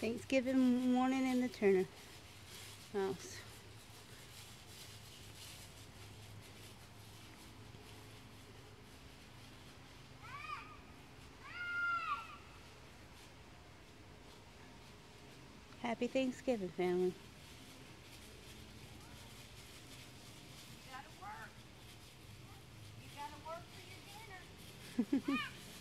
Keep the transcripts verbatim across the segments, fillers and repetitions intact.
Thanksgiving morning in the Turner house. Happy Thanksgiving, family. You gotta work. You gotta work for your dinner.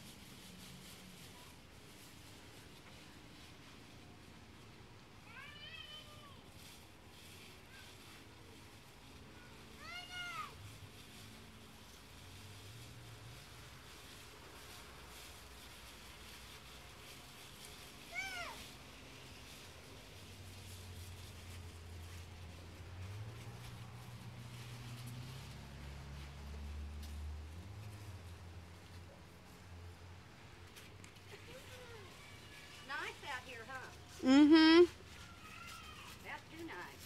Nice out here, huh? Mm-hmm. That's too nice.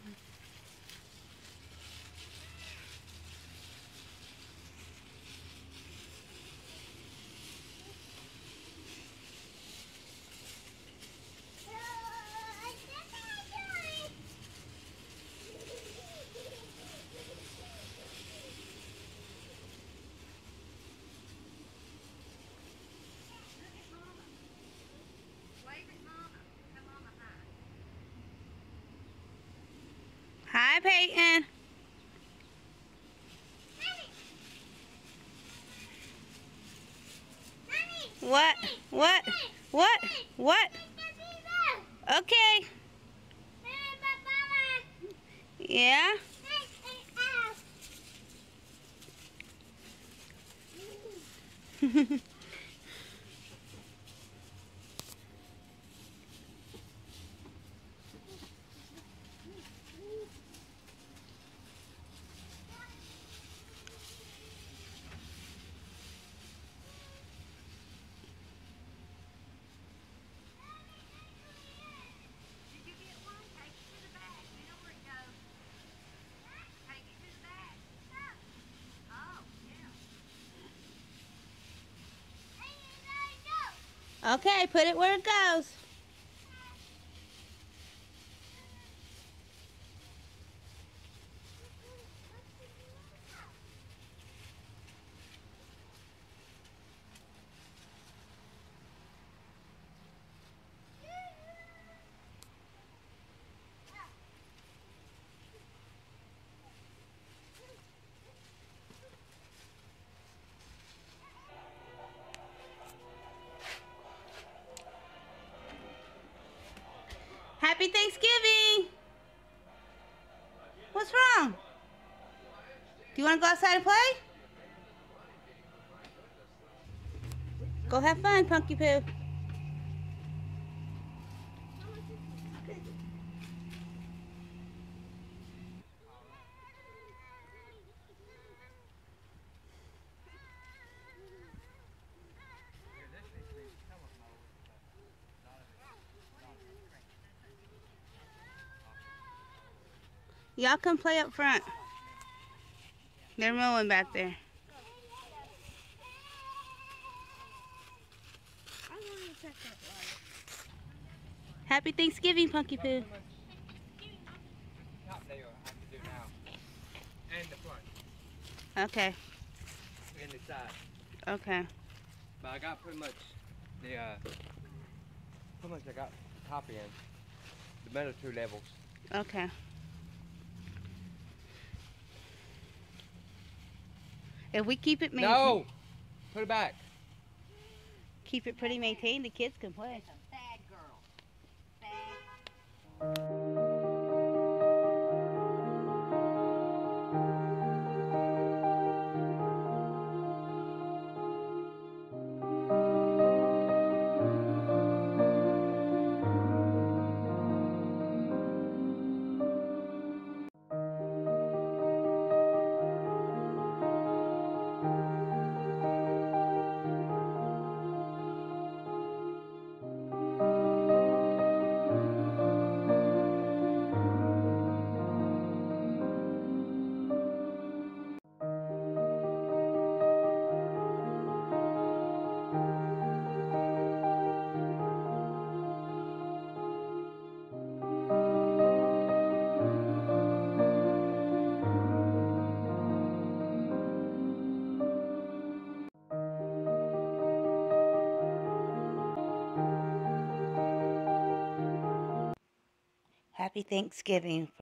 Look at Mama. Wave at Mama. Tell Mama hi. Hi, Peyton. What? What? What? What? Okay. Yeah? Did you get one? Take it to the bag. You know where it goes. Take it to the bag. Oh, yeah. Okay, put it where it goes. Happy Thanksgiving. What's wrong? Do you want to go outside and play? Go have fun, Punky Poo. Y'all come play up front. They're mowing back there. Happy Thanksgiving, Punky Poo. Top layer I have to do now. And the front. Okay. And the side. Okay. But I got pretty much the uh pretty much I got the top end. The middle two levels. Okay. If we keep it maintained, No! Put it back. keep it pretty maintained, the kids can play. That's a bad girl. Bad. Happy Thanksgiving